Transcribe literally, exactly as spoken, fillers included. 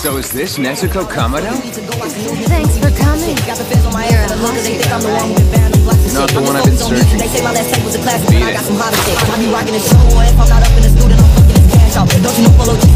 So is this Nezuko Kamado? Thanks for coming. You're a hot. Not the one I've been searching for. Beat it. Don't you know